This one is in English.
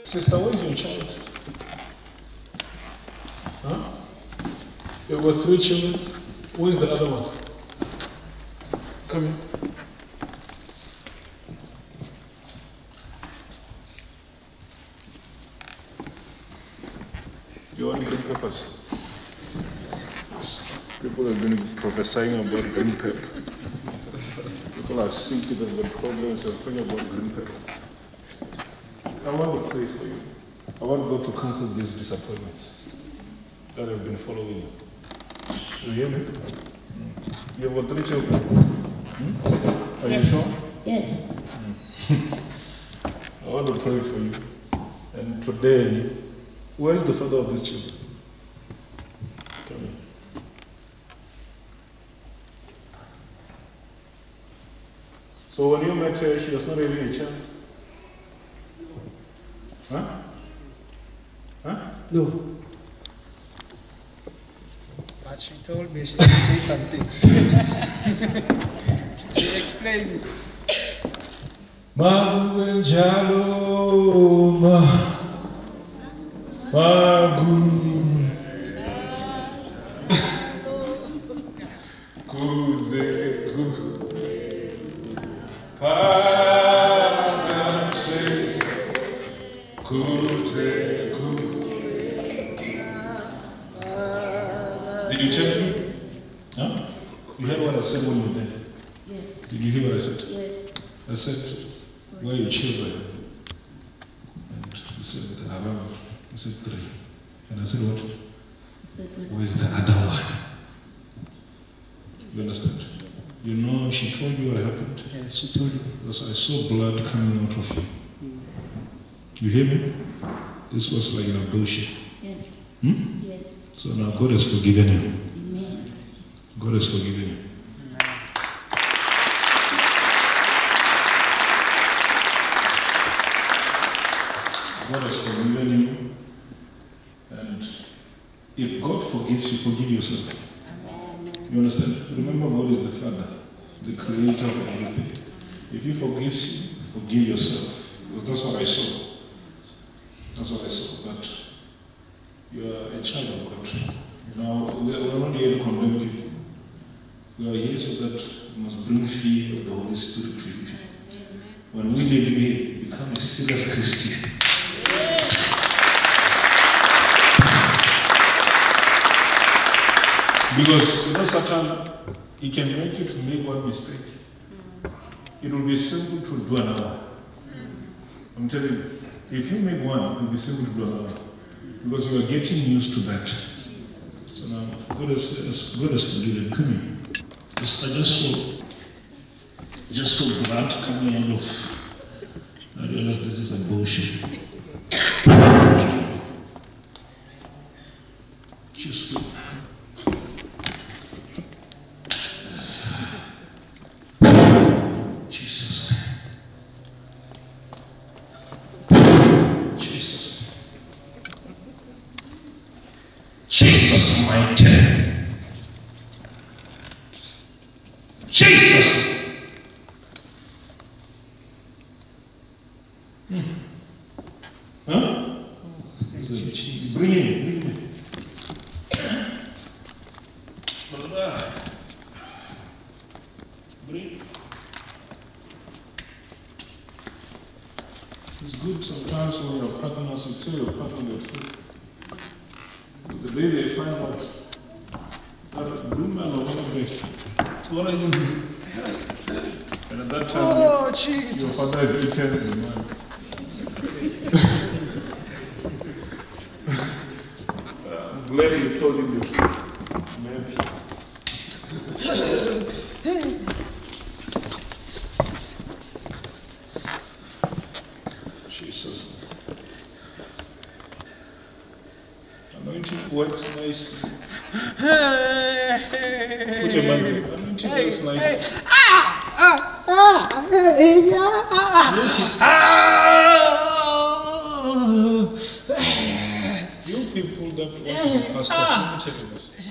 Sister, where's your child? Huh? There were 3 children. Where's the other one? Come here. You want green peppers? People have been prophesying about green pepper. People are sick, they've got problems, they're talking about green pepper. I want to pray for you. I want God to cancel these disappointments that have been following you. You hear me? You have got 3 children. Are you sure? Yes. I want to pray for you. And today, where's the father of these children? Come here. So when you met her, she was not really a child? Huh? Huh? No. But she told me she did some things. She explained. Magu Jaloma Magu Kuzeku Paganse Kuzeku. Did you tell me? Huh? You heard what I said when you were there? Yes. Did you hear what I said? Yes. I said, where are your children? And you said, around. You said 3. And I said, what? Where's the other one? You understand? You know, she told you what happened? Yes, she told me. Because I saw blood coming out of you. You hear me? This was like an abortion. Yes. Yes. So now God has forgiven you. Amen. God has forgiven you. God has forgiven you, and if God forgives you, forgive yourself. You understand? Remember, God is the Father, the creator of everything. If He forgives you, forgive yourself. Because that's what I saw. That's what I saw. But you are a child of God. You know, we are not here to condemn people. We are here so that we must bring fear of the Holy Spirit to you. When we live here, become a serious Christian. Because you know, Satan, he can make you to make one mistake. It will be simple to do another. I'm telling you, if you make one, it will be simple to do another. Because you are getting used to that. So now, God has forgiven. Come here. I just saw blood coming out of. I realized this is abortion. Just feel. Jesus. Jesus. Jesus, mighty name. Jesus. Huh? Thank you, Jesus. Bring him. Bring. It's good sometimes when your partners, you tell your partner the truth. But the day they find out that bring man or one of them, what are you doing? And at that time, Oh, Jesus. your father is eaten the man. I'm glad you told him the truth. Maybe. Jesus. Anointing works nicely. Put your hand there. Anointing works nicely. You people that want to pastor, let me tell you this.